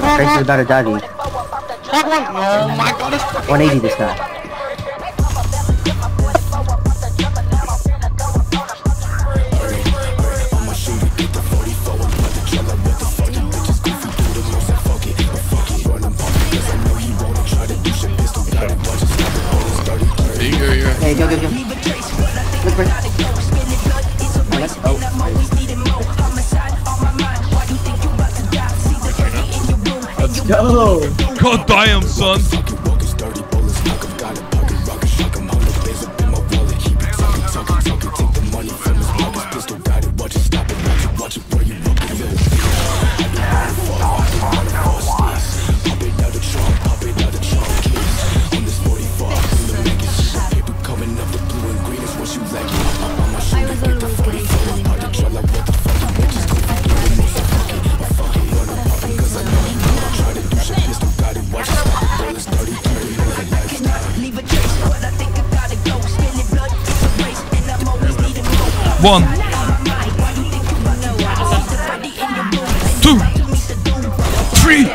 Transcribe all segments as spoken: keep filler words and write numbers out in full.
Trace is about to die to you. Oh my god, it's one eighty this guy. Hey, go, go, go. Look, Rick. Oh, let's go. God damn, son. One, two, three.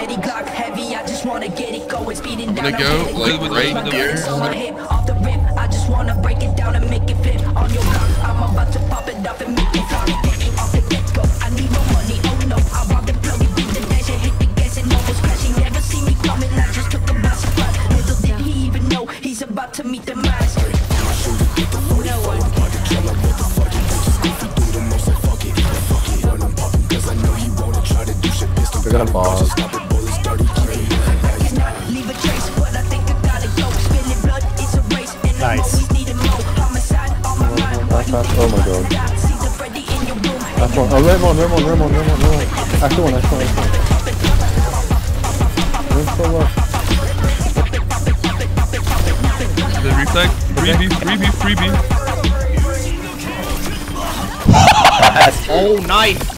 I'm gonna go like right here. I just wanna break it down and make it fit on your block. I'm about to pop it up and make it fly. Getting off the get-go. I need no money, oh no. I robbed the plug, it beat the dash, and hit the gas and almost crashing. Never see me coming, I just took a bus spot. Little did he even know he's about to meet the mask. No one. We're gonna pause. Nice. That's not, oh my god. That's one. Oh, Raymond, Raymond, Raymond, Raymond, Raymond. Actually one, actually one. Where's the left? The reflect. Freebie, freebie, freebie. Oh, nice.